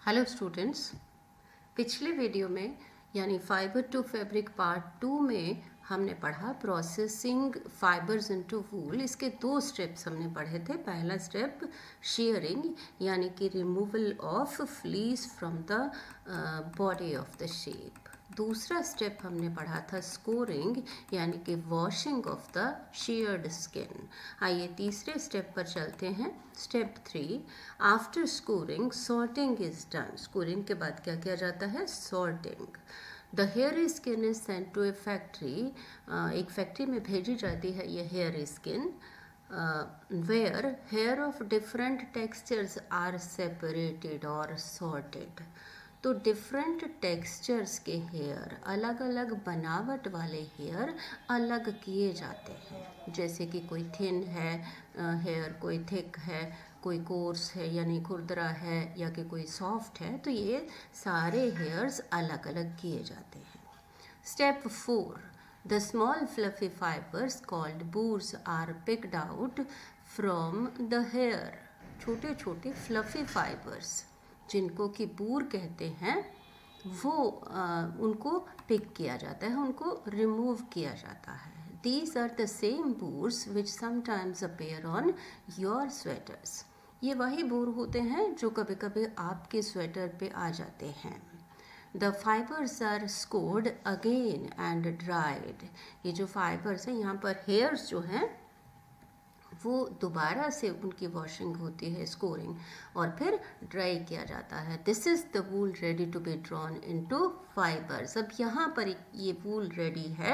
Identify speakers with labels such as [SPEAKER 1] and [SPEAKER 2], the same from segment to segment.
[SPEAKER 1] Hello students, पिछले video में यानी फाइबर टू फैब्रिक पार्ट 2 में हमने पढ़ा प्रोसेसिंग फाइबर्स इनटू वूल। इसके दो स्टेप्स हमने पढ़े थे। पहला स्टेप शेयरिंग यानी कि removal of fleece from the body of the sheep. दूसरा स्टेप हमने पढ़ा था स्कोरिंग यानी कि washing of the sheared skin. आइए तीसरे स्टेप पर चलते हैं। Step 3, after scouring sorting is done. Scouring के बाद क्या किया जाता है? Sorting. The hair skin is sent to a factory. एक फैक्ट्री में भेजी जाती है ये hair skin, where hair of different textures are separated और सॉर्टेड। तो डिफरेंट टेक्सचर्स के हेयर, अलग अलग बनावट वाले हेयर अलग किए जाते हैं। जैसे कि कोई थिन है हेयर, कोई थिक है, कोई कोर्स है यानी खुरदरा है, या कि कोई सॉफ्ट है, तो ये सारे हेयर्स अलग अलग किए जाते हैं। Step 4, the small fluffy fibres called burrs are picked out from the hair. छोटे छोटे फ्लफी फाइबर्स जिनको कि बूर कहते हैं, वो उनको पिक किया जाता है, उनको रिमूव किया जाता है। These are the same boors which sometimes appear on your sweaters. ये वही बूर होते हैं जो कभी कभी आपके स्वेटर पे आ जाते हैं। The fibers are scored again and dried. ये जो फाइबर्स हैं, यहाँ पर हेयर्स जो हैं वो दोबारा से उनकी वॉशिंग होती है, स्कोरिंग, और फिर ड्राई किया जाता है। This is the wool ready to be drawn into fibres. अब यहाँ पर ये वूल रेडी है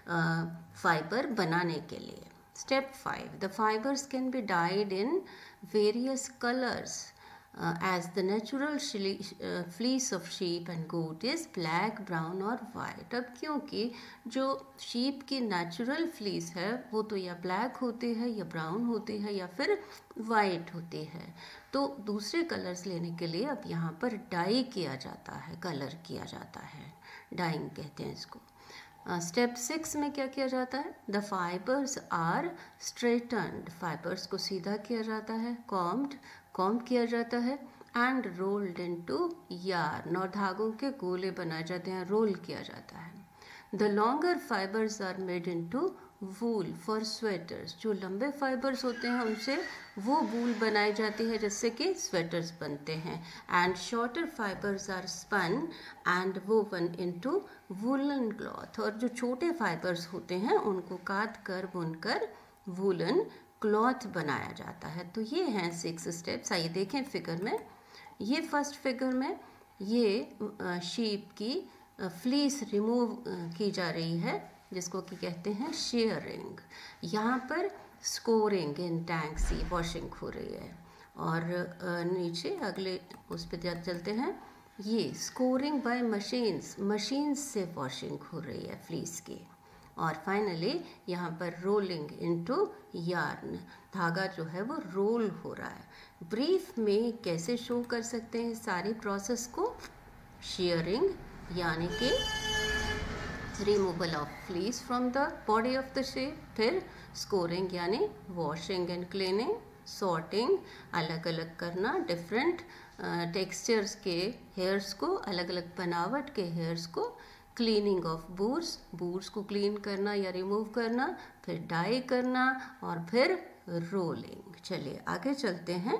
[SPEAKER 1] फाइबर बनाने के लिए। Step 5, the fibres can be dyed in various colours as the natural fleece of sheep and goat is black, brown और white। अब क्योंकि जो sheep की natural fleece है वो तो या black होती है या brown होती है या फिर white होती है, तो दूसरे कलर्स लेने के लिए अब यहाँ पर डाई किया जाता है, कलर किया जाता है, डाइंग कहते हैं इसको। स्टेप 6 में क्या किया जाता है? The fibres are straightened. Fibres को सीधा किया जाता है, कॉम्ब किया जाता है, एंड रोल्ड इनटू यार्न, और धागों के गोले बनाए जाते हैं, रोल किया जाता है। The longer fibres are made into wool for sweaters. जो लंबे फाइबर्स होते हैं उनसे वो वूल बनाई जाती है जिससे कि स्वेटर्स बनते हैं। And shorter fibres are spun and woven into woollen cloth. और जो छोटे फाइबर्स होते हैं उनको काट कर बुनकर वूलन क्लॉथ बनाया जाता है। तो ये हैं 6 स्टेप्स। आइए देखें फिगर में। ये फर्स्ट फिगर में ये शीप की फ्लीस रिमूव की जा रही है जिसको कि कहते हैं शेयरिंग। यहाँ पर स्कोरिंग इन टैंक्स, ये वॉशिंग हो रही है। और नीचे अगले उस पर चलते हैं, ये स्कोरिंग बाय मशीन्स से वॉशिंग हो रही है फ्लीस की। और फाइनली यहाँ पर रोलिंग इनटू यार्न, धागा जो है वो रोल हो रहा है। ब्रीफ में कैसे शो कर सकते हैं सारी प्रोसेस को? शेयरिंग यानी कि removal of fleece from the body of the sheep, फिर स्कोरिंग यानी वॉशिंग एंड क्लीनिंग, सॉर्टिंग अलग अलग करना डिफरेंट टेक्सचर्स के हेयर्स को, अलग अलग बनावट के हेयर्स को, क्लीनिंग ऑफ बूर्स को क्लीन करना या रिमूव करना, फिर डाई करना, और फिर रोलिंग। चलिए आगे चलते हैं।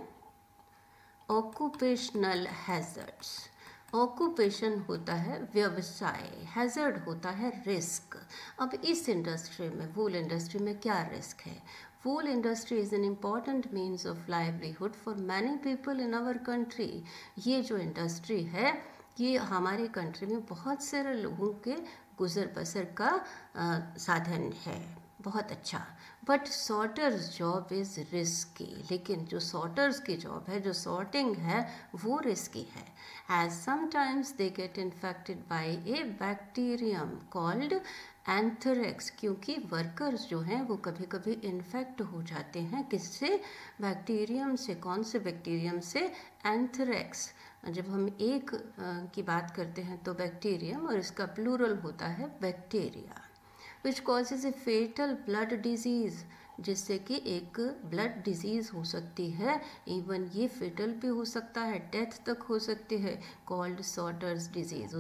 [SPEAKER 1] Occupational hazards. ऑक्यूपेशन होता है व्यवसाय, हैजर्ड होता है रिस्क। अब इस इंडस्ट्री में, वूल इंडस्ट्री में क्या रिस्क है? Wool industry is an important means of livelihood for many people in our country. ये जो इंडस्ट्री है ये हमारे कंट्री में बहुत सारे लोगों के गुजर बसर का साधन है, बहुत अच्छा। But sorter's job is risky. लेकिन जो सॉर्टर्स की जॉब है, जो सॉर्टिंग है, वो रिस्की है। As sometimes they get infected by a bacterium called anthrax. क्योंकि वर्कर्स जो हैं वो कभी कभी इन्फेक्ट हो जाते हैं, किससे? बैक्टीरियम से। कौन से बैक्टीरियम से? एंथ्रेक्स। जब हम एक की बात करते हैं तो बैक्टीरियम, और इसका प्लूरल होता है bacteria. Which causes a fatal blood disease, जिससे कि एक ब्लड डिजीज़ हो सकती है, इवन ये फेटल भी हो सकता है, डेथ तक हो सकती है, कॉल्ड सॉटर्स डिजीज़।